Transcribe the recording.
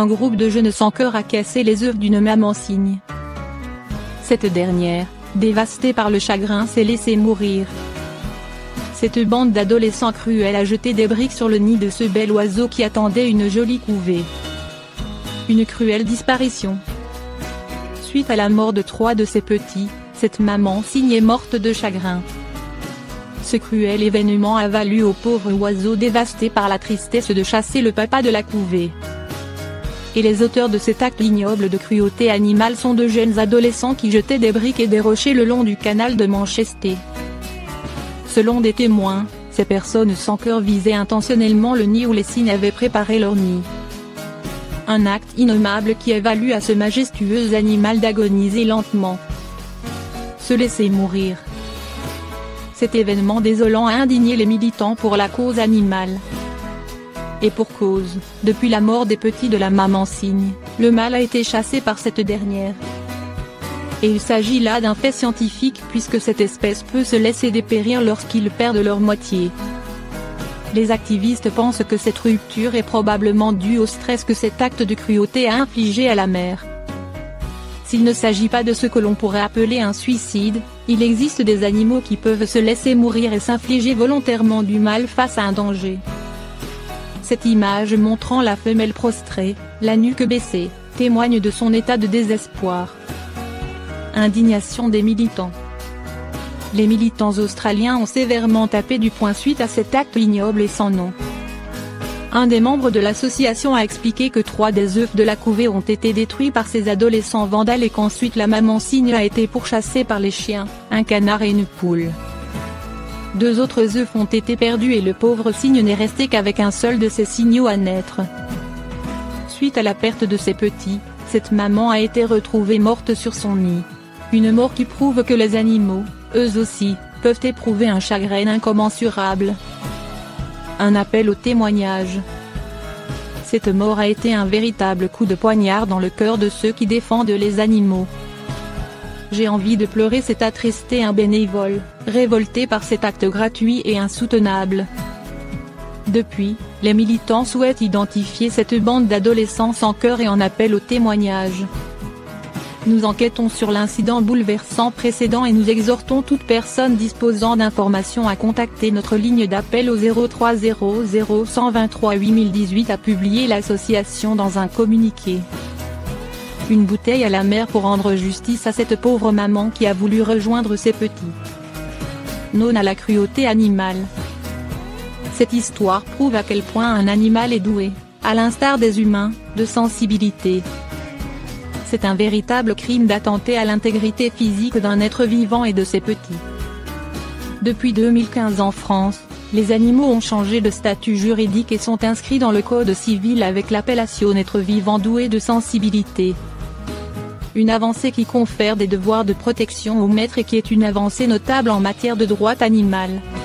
un groupe de jeunes sans cœur a cassé les œufs d'une maman cygne. Cette dernière, dévastée par le chagrin, s'est laissée mourir. Cette bande d'adolescents cruels a jeté des briques sur le nid de ce bel oiseau qui attendait une jolie couvée. Une cruelle disparition. Suite à la mort de 3 de ses petits, cette maman cygne est morte de chagrin. Ce cruel événement a valu au pauvre oiseau dévasté par la tristesse de chasser le papa de la couvée. Et les auteurs de cet acte ignoble de cruauté animale sont de jeunes adolescents qui jetaient des briques et des rochers le long du canal de Manchester. Selon des témoins, ces personnes sans cœur visaient intentionnellement le nid où les cygnes avaient préparé leur nid. Un acte innommable qui a valu à ce majestueux animal d'agoniser lentement. Se laisser mourir. Cet événement désolant a indigné les militants pour la cause animale. Et pour cause, depuis la mort des petits de la maman cygne, le mâle a été chassé par cette dernière. Et il s'agit là d'un fait scientifique puisque cette espèce peut se laisser dépérir lorsqu'ils perdent leur moitié. Les activistes pensent que cette rupture est probablement due au stress que cet acte de cruauté a infligé à la mère. S'il ne s'agit pas de ce que l'on pourrait appeler un suicide, il existe des animaux qui peuvent se laisser mourir et s'infliger volontairement du mal face à un danger. Cette image montrant la femelle prostrée, la nuque baissée, témoigne de son état de désespoir. Indignation des militants. Les militants australiens ont sévèrement tapé du poing suite à cet acte ignoble et sans nom. Un des membres de l'association a expliqué que 3 des œufs de la couvée ont été détruits par ces adolescents vandales et qu'ensuite la maman cygne a été pourchassée par les chiens, un canard et une poule. 2 autres œufs ont été perdus et le pauvre cygne n'est resté qu'avec un seul de ses signaux à naître. Suite à la perte de ses petits, cette maman a été retrouvée morte sur son nid. Une mort qui prouve que les animaux, eux aussi, peuvent éprouver un chagrin incommensurable. Un appel au témoignage. Cette mort a été un véritable coup de poignard dans le cœur de ceux qui défendent les animaux. J'ai envie de pleurer, s'est attristé un bénévole, révolté par cet acte gratuit et insoutenable. Depuis, les militants souhaitent identifier cette bande d'adolescents sans cœur et en appellent au témoignage. Nous enquêtons sur l'incident bouleversant précédent et nous exhortons toute personne disposant d'informations à contacter notre ligne d'appel au 0300 123 8018, a publié l'association dans un communiqué. Une bouteille à la mer pour rendre justice à cette pauvre maman qui a voulu rejoindre ses petits. Non à la cruauté animale. Cette histoire prouve à quel point un animal est doué, à l'instar des humains, de sensibilité. C'est un véritable crime d'attenter à l'intégrité physique d'un être vivant et de ses petits. Depuis 2015 en France, les animaux ont changé de statut juridique et sont inscrits dans le Code civil avec l'appellation être vivant doué de sensibilité. Une avancée qui confère des devoirs de protection aux maîtres et qui est une avancée notable en matière de droit animal.